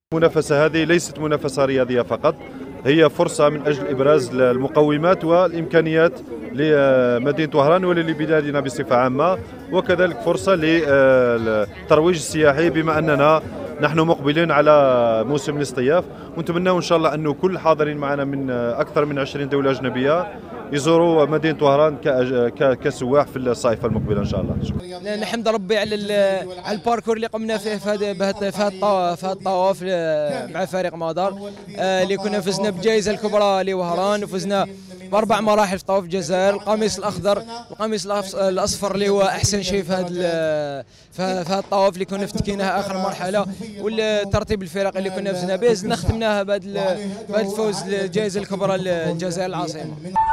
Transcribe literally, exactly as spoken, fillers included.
المنافسة هذه ليست منافسة رياضية فقط، هي فرصة من أجل إبراز المقومات والإمكانيات لمدينة وهران ولبلادنا بصفة عامة، وكذلك فرصة للترويج السياحي بما أننا نحن مقبلين على موسم الاصطياف، ونتمنى إن شاء الله أنه كل حاضرين معنا من أكثر من عشرين دولة أجنبية يزوروا مدينة وهران كسواح في الصيف المقبل ان شاء الله. شكرا. نحمد ربي على على الباركور اللي قمنا فيه في هذا في الطواف مع فريق مدار، اللي كنا فزنا بالجائزه الكبرى لوهران، وفزنا باربع مراحل في طواف الجزائر، القميص الاخضر، القميص الاصفر اللي هو احسن شيء في هذا في هذا الطواف اللي كنا فتكيناه اخر مرحله، والترتيب الفرق اللي كنا فزنا به، زدنا ختمناها بهذا الفوز الجائزه الكبرى للجزائر العاصمه.